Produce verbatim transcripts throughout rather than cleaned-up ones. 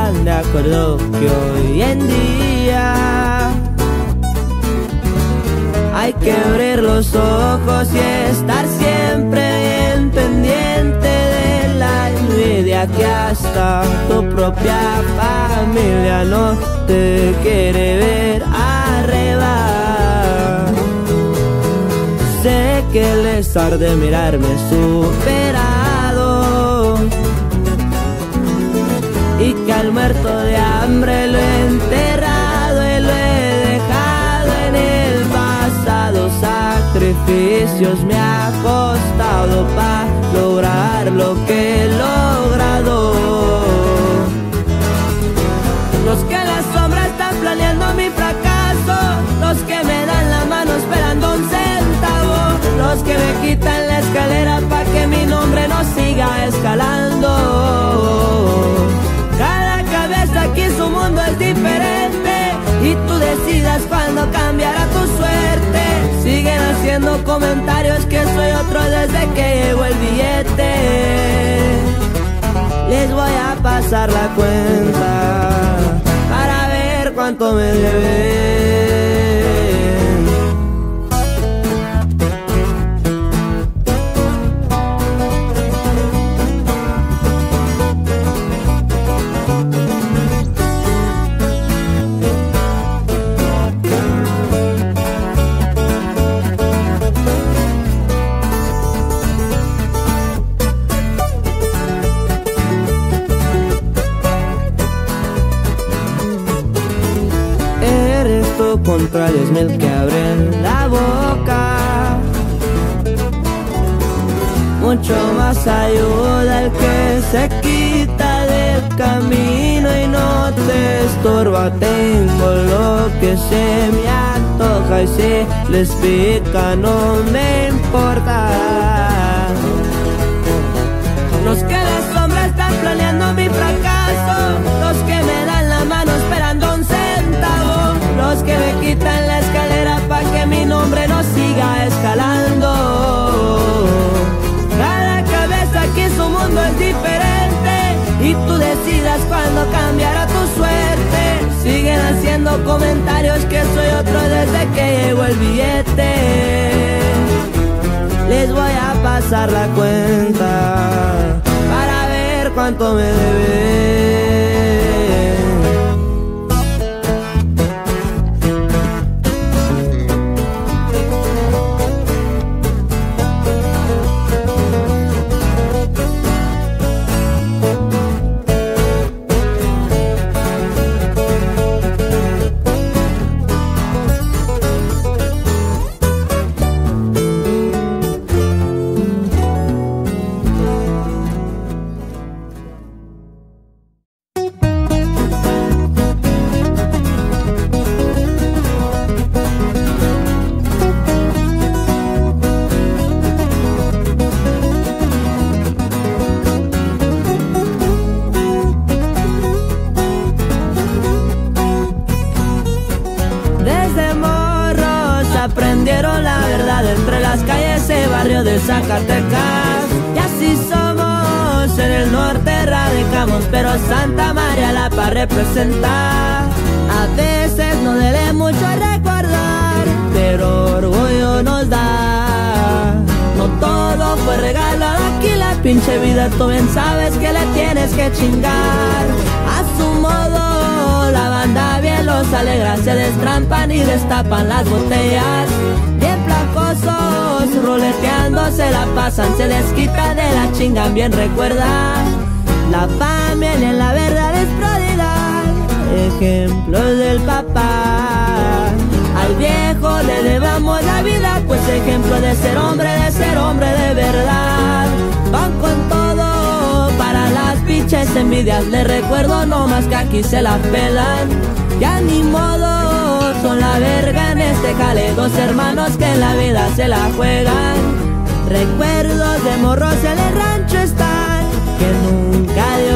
están de acuerdo que hoy en día hay que abrir los ojos y estar siempre bien pendiente de la envidia que hasta tu propia familia no te quiere ver arriba. Sé que les arde mirarme superado y que al muerto de hambre lo he enterrado y lo he dejado en el pasado. Sacrificios me ha costado para lograr lo que he logrado. Los que en la sombra están planeando mi fracaso, los que me dan la mano esperando un centavo, los que me quitan la escalera pa' que mi nombre no siga escalando. Cada cabeza aquí su mundo es diferente y tú decidas cuándo cambiará tu suerte. Siguen haciendo comentarios que soy otro desde que llegó el billete. Les voy a pasar la cuenta para ver cuánto me deben. Contra diez mil que abren la boca, mucho más ayuda el que se quita del camino y no te estorba. Tengo lo que se me antoja y si les pica no me importa. Los que en la sombra están planeando mi fracaso, los que me dan la mano esperando un centavo, los que me quitan la escalera pa' que mi nombre no siga escalando. Cada cabeza aquí su mundo es diferente y tú decidas cuándo cambiará tu suerte. Siguen haciendo comentarios que soy otro desde que llegó el billete. Les voy a pasar la cuenta para ver cuánto me deben. De Zacatecas, y así somos en el norte radicamos, pero Santa María la pa' representar. A veces no duele mucho recordar, pero orgullo nos da. No todo fue regalado aquí, la pinche vida tú bien sabes que le tienes que chingar. A su modo la banda bien los alegra, se destrampan y destapan las botellas. Bien placosos, roleteando se la pasan, se desquita de la chinga, bien recuerda. La familia en la verdad es prioridad, ejemplos del papá. Al viejo le debamos la vida, pues ejemplo de ser hombre, de ser hombre de verdad. Van con todo para las pinches envidias, les recuerdo nomás que aquí se la pelan. Ya ni modo, son la verga en este jale, dos hermanos que en la vida se la juegan. Recuerdos de morros en el rancho están, que nunca de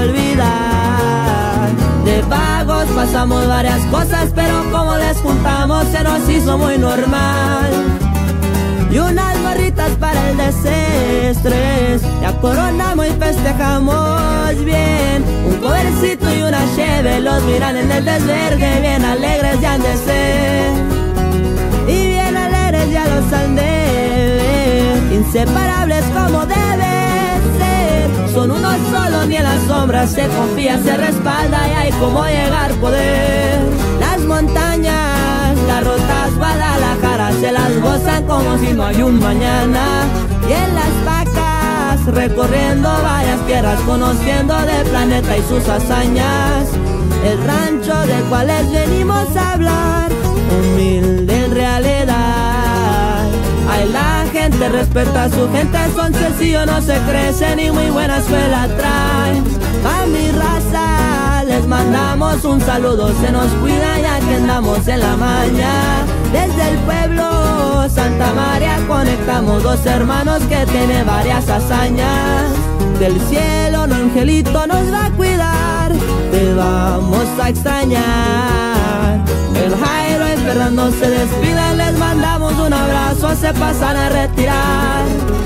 olvidar. De vagos pasamos varias cosas, pero como les juntamos se nos hizo muy normal. y unas gorritas para el desestrés. Ya coronamos y festejamos bien, un covercito y una cheve, los miran en el desvergue, bien alegres ya han de ser, y bien alegres ya los han de ver, inseparables como debe ser, son uno solo, ni en las sombras se confía, se respalda y hay como llegar poder. Las montañas, las rotas Guadalajara se las gozan como si no hay un mañana, y en las vacas recorriendo varias tierras, conociendo del planeta y sus hazañas, el rancho del cual les venimos a hablar, humilde en realidad. Ay, la gente respeta a su gente, son sencillos, no se crecen y muy buena escuela traen. A mi raza les mandamos un saludo, se nos cuida ya que andamos en la maña. Desde el pueblo Santa María conectamos dos hermanos que tienen varias hazañas. Del cielo un angelito nos va a cuidar, te vamos a extrañar. El Jairo y Fernando se despiden, les mandamos un abrazo, se pasan a retirar.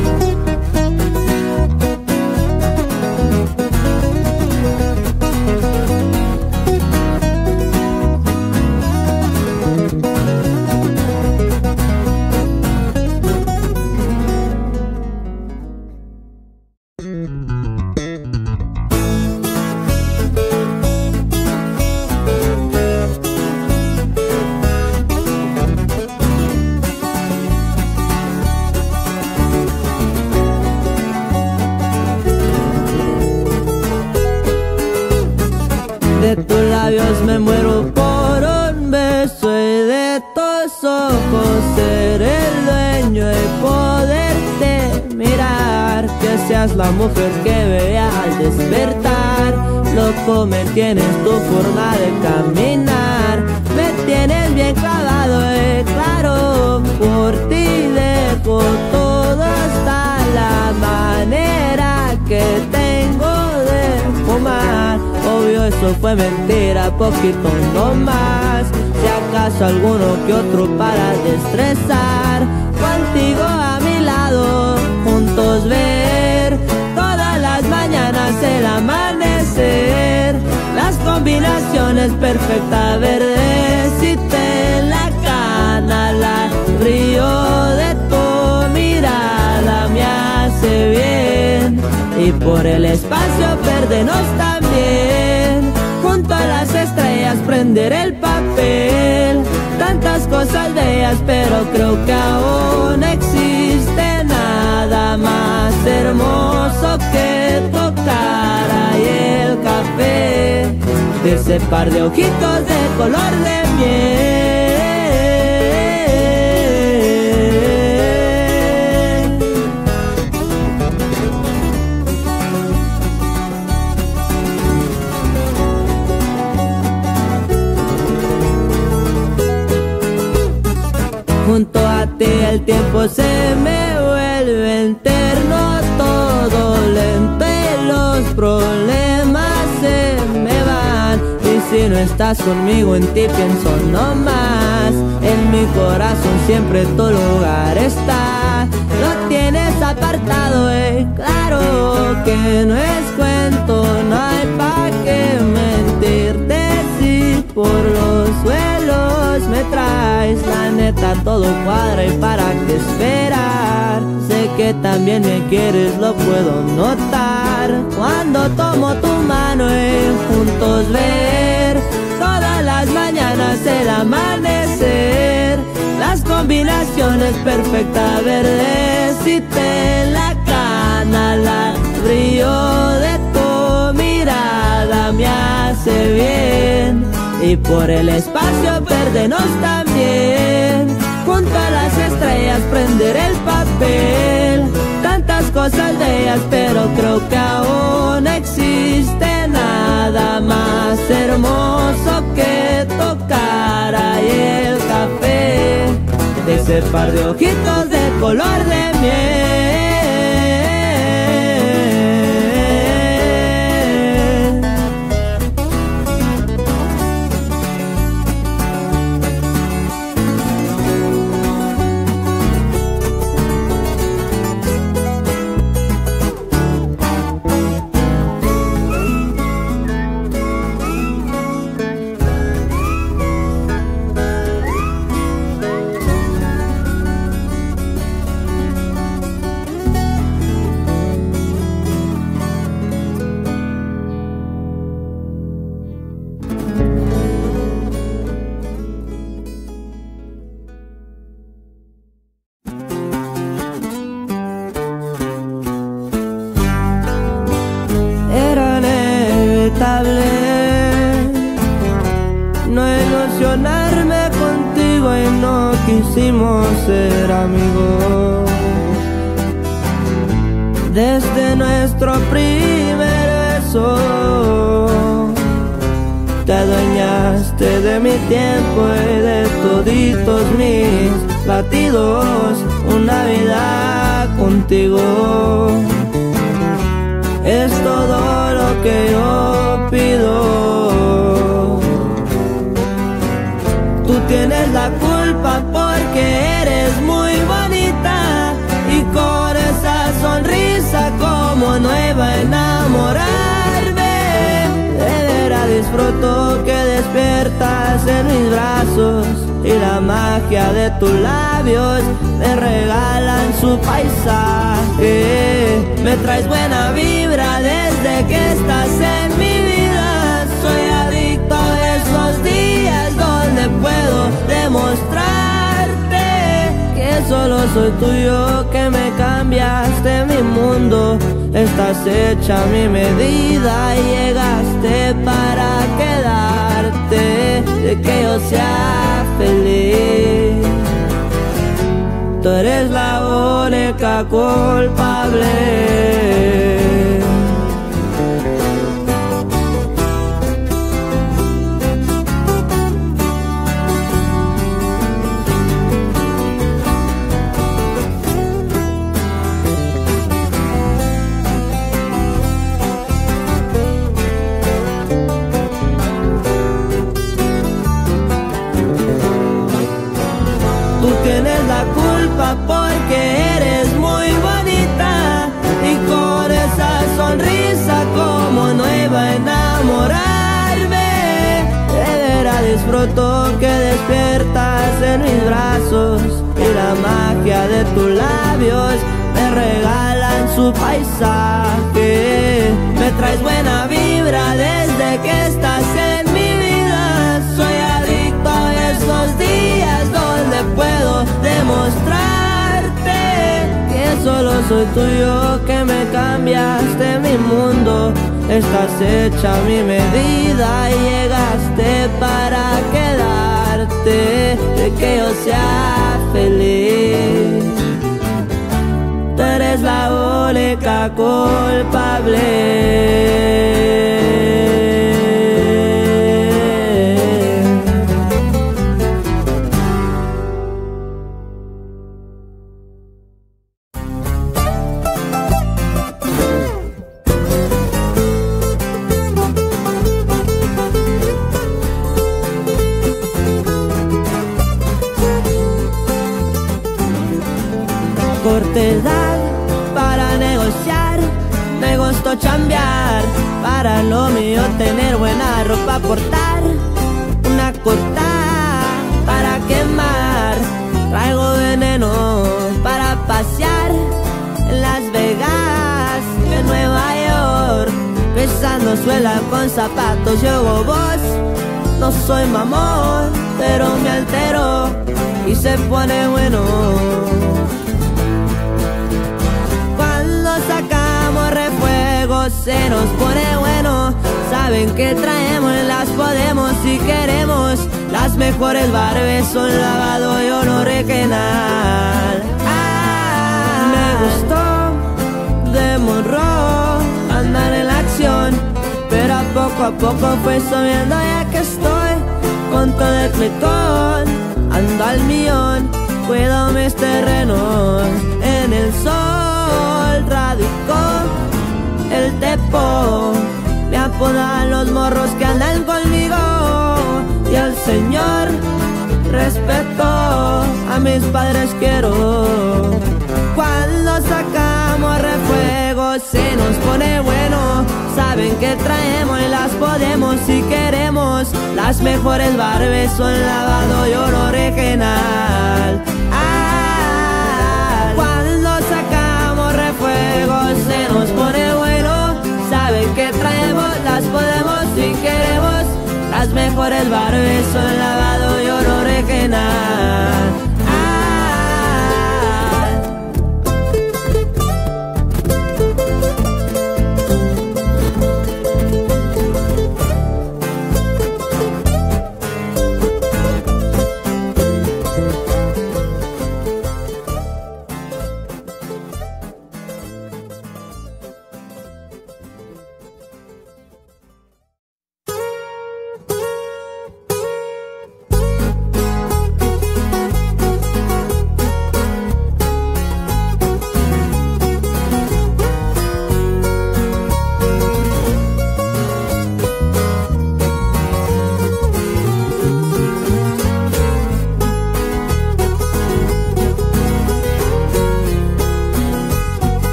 De tus labios me muero por un beso y de tus ojos ser el dueño y poderte mirar. Que seas la mujer que vea al despertar. Loco me tienes tu forma de caminar. Me tienes bien clavado, eh, claro. Por ti dejo todo hasta la manera que tengo de fumar. Obvio eso fue mentira, poquito no más. Si acaso alguno que otro para destresar. Contigo a mi lado, juntos ver todas las mañanas el amanecer. Las combinaciones perfectas, verdecita en la cana, la río de tu mirada me hace bien. Y por el espacio perdernos también, junto a las estrellas prender el papel. Tantas cosas bellas, pero creo que aún existe nada más hermoso que tocar ahí el café de ese par de ojitos de color de miel. Junto a ti el tiempo se me vuelve eterno, todo lento y los problemas se me van. Y si no estás conmigo, en ti pienso no más. En mi corazón siempre tu lugar está. Lo tienes apartado, eh, claro que no es cuento, no hay pa' qué mentirte. Si por los suelos me traes, la neta todo cuadra y para qué esperar. Sé que también me quieres, lo puedo notar cuando tomo tu mano y juntos ver todas las mañanas el amanecer. Las combinaciones perfectas, verdecita en la cana, la brillo de tu mirada me hace bien. Y por el espacio perdernos también, junto a las estrellas prender el papel. Tantas cosas bellas, pero creo que aún existe nada más hermoso que tocar ahí el café de ese par de ojitos de color de miel. ilusionarme contigo y no quisimos ser amigos. Desde nuestro primer beso te adueñaste de mi tiempo y de toditos mis latidos. Una vida contigo es todo lo que yo pido. Tú tienes la culpa porque eres muy bonita y con esa sonrisa como nueva enamorarme. De veras disfruto que despiertas en mis brazos y la magia de tus labios me regalan su paisaje. Me traes buena vibra desde que estás en mi vida. Soy adicto a esos días donde puedo demostrarte que solo soy tuyo, que me cambiaste mi mundo. Estás hecha a mi medida y llegaste para quedarte, de que yo sea feliz. Tú eres la única culpable. Tú tienes la culpa porque eres muy bonita y con esa sonrisa como nueva enamorarme. De veras disfruto que despiertas en mis brazos y la magia de tus labios me regalan su paisaje. Me traes buena vibra desde que estás en mi vida. Soy adicto a esos días donde puedo demostrarte que solo soy tuyo, que me cambiaste mi mundo. Estás hecha a mi medida y llegaste para quedarte, de que yo sea feliz. Tú eres la única culpable. Cortedad para negociar, me gustó chambear, para lo mío tener buena ropa portar, una cortada para quemar, traigo veneno para pasear en Las Vegas, en Nueva York, pisando suela con zapatos y voz. No soy mamón, pero me altero y se pone bueno. Sacamos refuego, se nos pone bueno. Saben que traemos, las podemos si queremos. Las mejores barbes son lavado y olor regional. Ah, me gustó de morro andar en la acción, pero a poco a poco fue subiendo ya que estoy con todo el cletón. Ando al millón, cuido mis terrenos en el sol. Radicó el tepo, me apodan los morros que andan conmigo. Y al Señor respeto, a mis padres quiero. Cuando sacamos refuego se nos pone bueno. Saben que traemos y las podemos si queremos. Las mejores barbes son lavado y olor regional. Ah, cuando sacamos refuego se nos pone bueno. Saben que traemos, las podemos si queremos. Las mejores barbes son lavado y olor regional.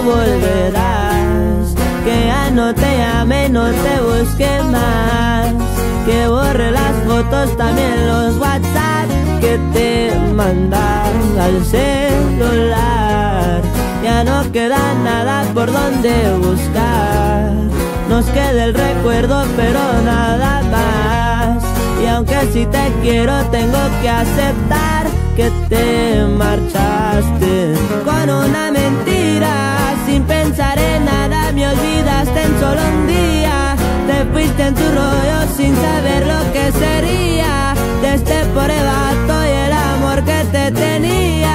volverás, que ya no te llame, no te busque más, que borre las fotos, también los WhatsApp que te mandas al celular. Ya no queda nada por donde buscar, nos queda el recuerdo pero nada más. Y aunque si te quiero tengo que aceptar que te marchaste con una mentira, sin pensar en nada me olvidaste en solo un día. Te fuiste en tu rollo sin saber lo que sería de este pobre vato y el amor que te tenía.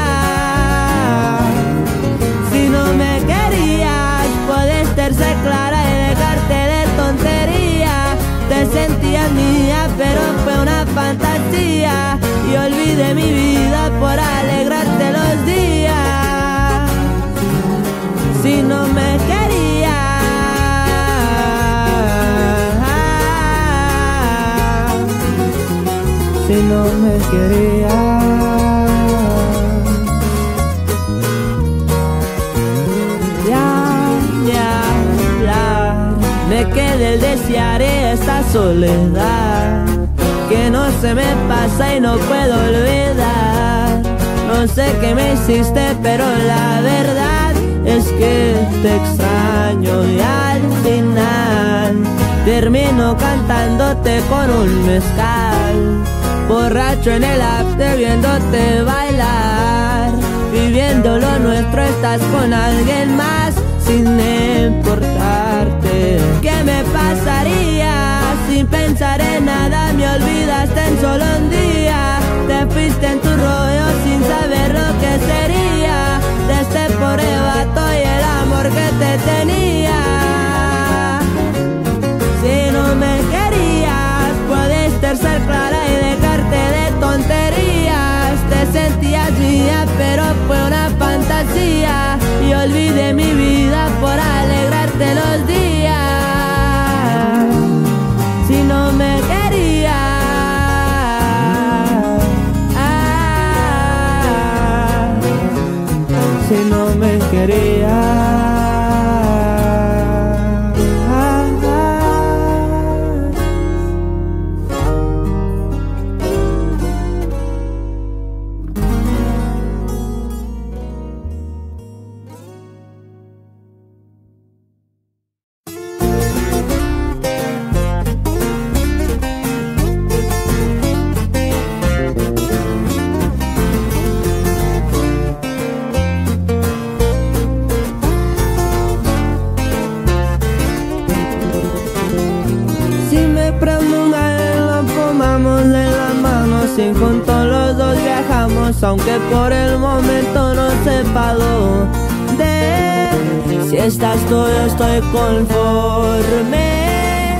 Si no me querías, puedes ser clara y dejarte de tontería. Te sentías mía, pero fue una fantasía, y olvidé mi vida por alegrarte los días. Si no me querías, si no me querías, me quedé el desearé esta soledad que no se me pasa y no puedo olvidar. No sé qué me hiciste, pero la verdad es que te extraño y al final termino cantándote con un mezcal, borracho en el after viéndote bailar. Viviendo lo nuestro estás con alguien más sin importarte. ¿Qué me pasaría? Sin pensar en nada me olvidaste en solo un día. Te fuiste en tu rollo sin saber lo que sería de este pobre vato y el amor que te tenía. Si no me querías, puedes ser clara y dejarte de tonterías. Te sentías mía, pero fue una fantasía, y olvidé mi vida por alegrarte los días. Si no me querías, ah, si no me querías. Si juntos los dos viajamos, aunque por el momento no sepa dónde. Si estás tú yo estoy conforme,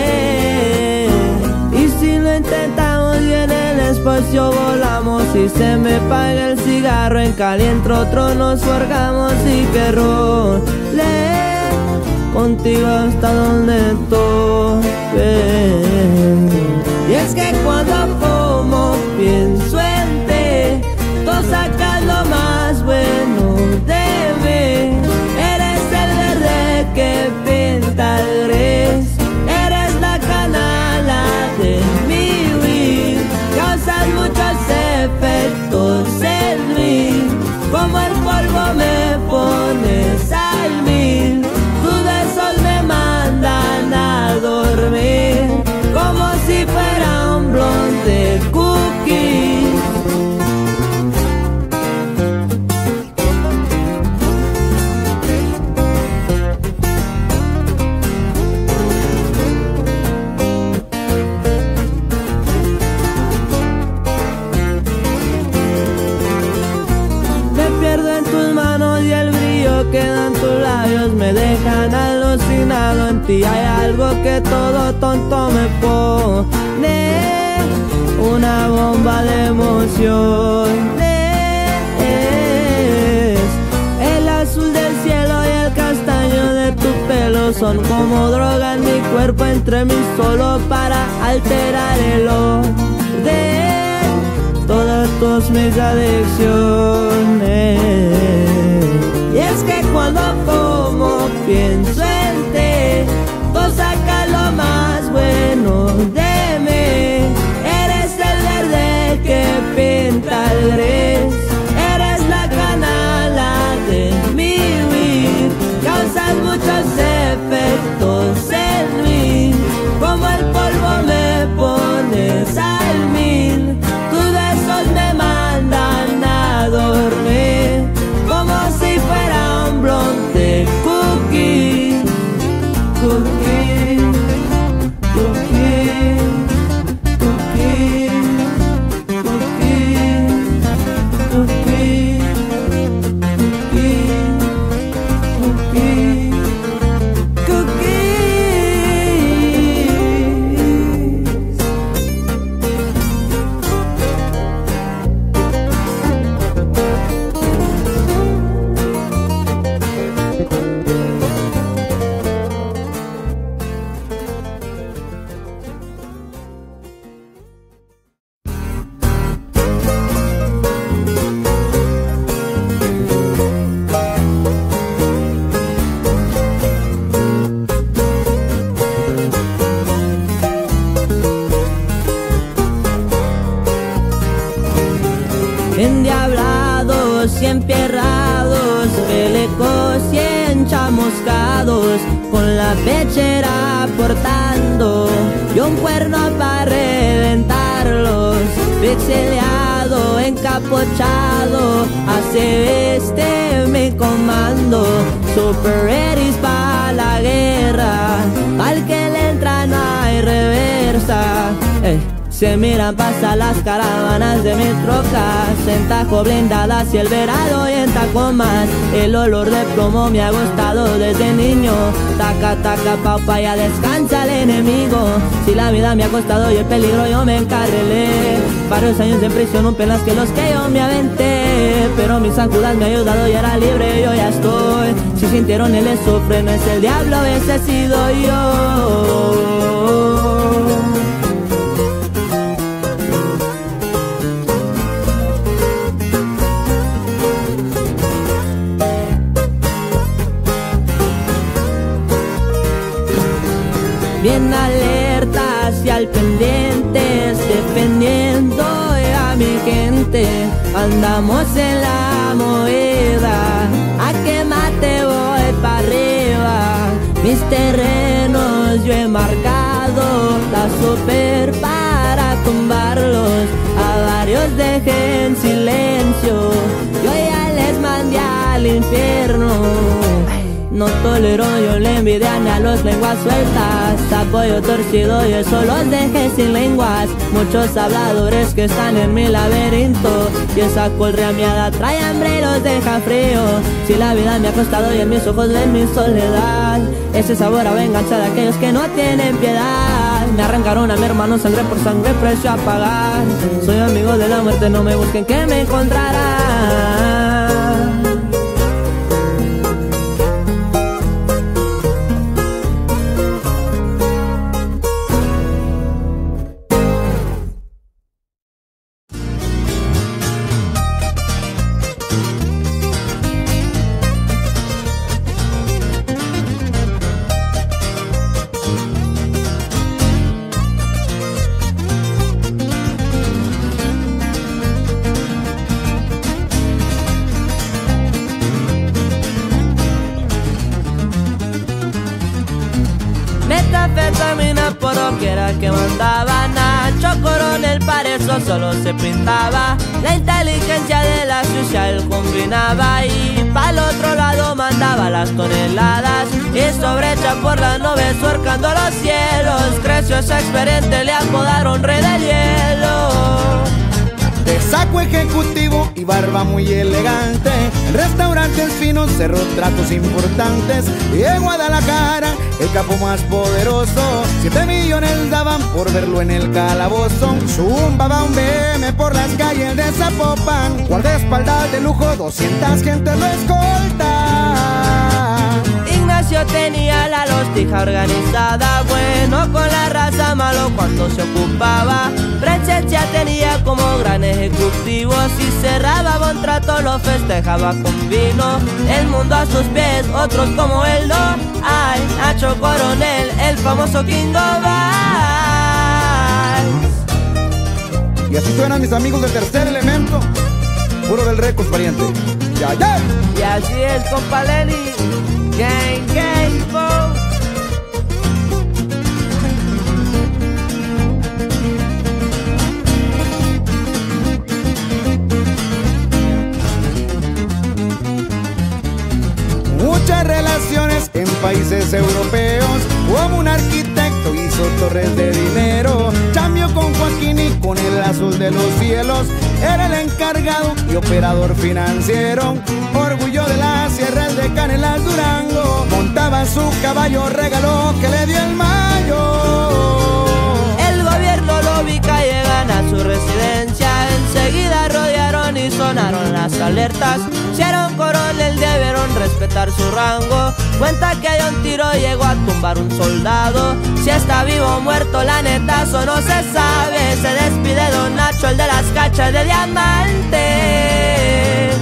y si lo intentamos bien el espacio volamos. Si se me apaga el cigarro en caliente otro nos forjamos. Y que role contigo hasta donde tope. Y es que cuando fumo pienso en ti, tú sacas lo más bueno de mí. Eres el verde que pinta el gris, eres la canala de mi vida. Causas muchos efectos en mí, como el polvo me pones al mil. Tus besos me mandan a dormir, como si fuera un blonde cookie. Me pierdo en tus manos y el brillo que dan tus labios me dejan alucinado. En ti hay algo que todo tonto me pone, una bomba de emociones. El azul del cielo y el castaño de tu pelo son como droga en mi cuerpo, entre mí solo para alterar el orden. Todas tus mis adicciones. Y es que cuando pienso en ti. Tú sacas lo más bueno de mí. Eres el verde que pinta el gris. Eres la canala de mi vivir. Causas muchos efectos en mí. Como el polvo me pones al mil. Tus besos me mandan a dormir. Como si fuera un blonde cookie. Cookie, cookie, cookie, cookie, cookie, cookie, cookie, cookies. Endiablados y empierrados, pelecos y enchamuscados, con la pechera portando y un cuerno para reventarlos. Pixeleado, encapuchado, hace este mi comando. Super ready pa' la guerra, al que le entra no hay reversa. Ey. Se miran pasar las caravanas de mis trocas, en tajo blindadas y el verado y en Tacomas. El olor de plomo me ha gustado desde niño. Taca, taca, paupa, ya descansa el enemigo. Si la vida me ha costado y el peligro yo me encarrilé. Varios años en prisión, un pelas que los que yo me aventé. Pero mis zancudas me ha ayudado y era libre, yo ya estoy. Si sintieron el azufre, no es el diablo, ese he sido yo. Bien alertas y al pendientes, defendiendo a mi gente. Andamos en la movida, a que mate voy para arriba. Mis terrenos yo he marcado, la super para tumbarlos. A varios dejé en silencio, yo ya les mandé al infierno. No tolero yo la envidia ni a los lenguas sueltas. Apoyo torcido y eso los dejé sin lenguas. Muchos habladores que están en mi laberinto, y esa col reamiada trae hambre y los deja frío. Si la vida me ha costado y en mis ojos ven mi soledad, ese sabor a venganza de aquellos que no tienen piedad. Me arrancaron a mi hermano sangre por sangre, precio a pagar. Soy amigo de la muerte, no me busquen que me encontrarán. Metanfetamina por doquiera que mandaba Nacho Coronel, para eso solo se pintaba. La inteligencia de la sucia él combinaba, y pa'l otro lado mandaba las toneladas. Y sobrecha por las nubes surcando los cielos, creció ese experiente, le apodaron rey del hielo. De saco ejecutivo y barba muy elegante, en restaurantes finos cerró tratos importantes. Y en Guadalajara, el capo más poderoso, siete millones daban por verlo en el calabozo. Zumbaba un B M por las calles de Zapopan, guardaespaldas de lujo, doscientas gentes lo escolta. Ignacio negocio tenía la lostija organizada, bueno con la raza, malo cuando se ocupaba. Presencia tenía como gran ejecutivo, si cerraba buen trato lo festejaba con vino. El mundo a sus pies, otros como él no hay. Nacho Coronel, el famoso King of Ice. Y así suenan mis amigos del Tercer Elemento, puro del Records, pariente. Ya, ya. Y así es, compa Lenny. Gang, gang, bo. Muchas relaciones en países europeos, como un arquitecto hizo torres de dinero. Chambió con Joaquín y con el azul de los cielos, era el encargado y operador financiero. Orgullo de las sierras de Canelas, Durango, montaba su caballo, regaló que le dio el mayo. El gobierno lo ubica, llegan a su residencia, enseguida rodearon y sonaron las alertas. Si era un coronel debieron respetar su rango, cuenta que de un tiro llegó a tumbar un soldado. Si está vivo o muerto la neta eso no se sabe. Se despide don Nacho, el de las cachas de diamante.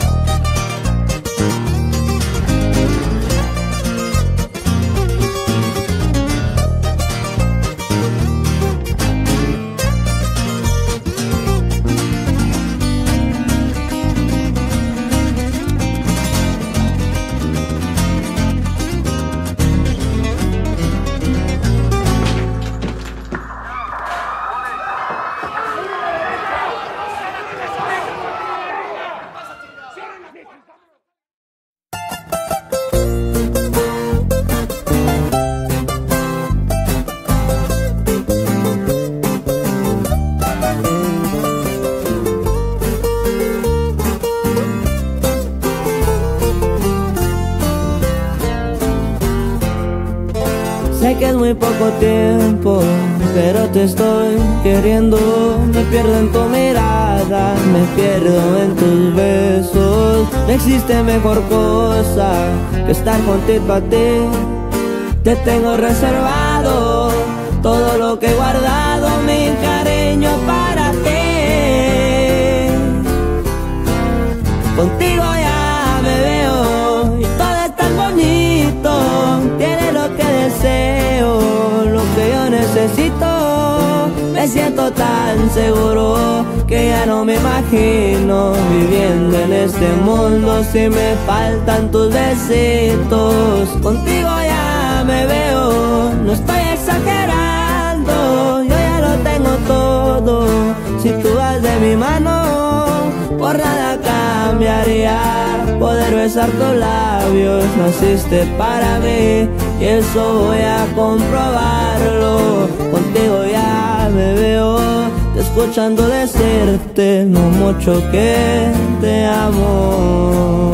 Sé que es muy poco tiempo, pero te estoy queriendo. Me pierdo en tu mirada, me pierdo en tus besos. No existe mejor cosa que estar juntito a ti. Te tengo reservado todo lo que he guardado, mi cariño para ti. Contigo ya me veo y todo es tan bonito. Tienes lo que deseo, lo que yo necesito. Me siento tan seguro que ya no me imagino viviendo en este mundo si me faltan tus besitos. Contigo ya me veo, no estoy exagerando, yo ya lo tengo todo. Si tú vas de mi mano, por nada cambiaría poder besar tus labios. Naciste para mí y eso voy a comprobarlo. Contigo ya me veo, te escuchando decirte lo mucho que te amo.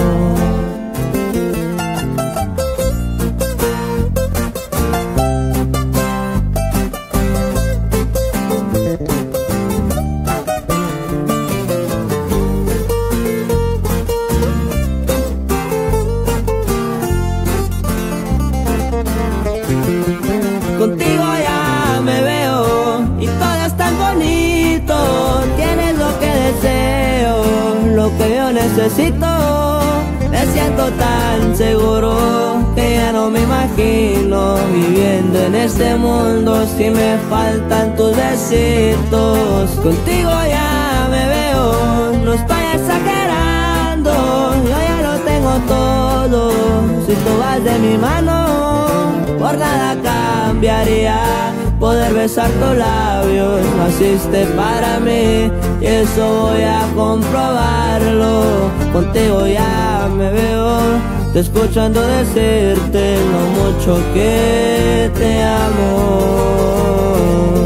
Contigo ya me veo y todo es tan bonito. Tienes lo que deseo, lo que yo necesito. Me siento tan seguro que ya no me imagino viviendo en este mundo si me faltan tus besitos. Contigo ya me veo, no estoy exagerando, yo ya lo tengo todo. Si tú vas de mi mano, por nada cambiaría poder besar tus labios. Naciste para mí y eso voy a comprobarlo. Contigo ya me veo, te escuchando decirte lo mucho que te amo.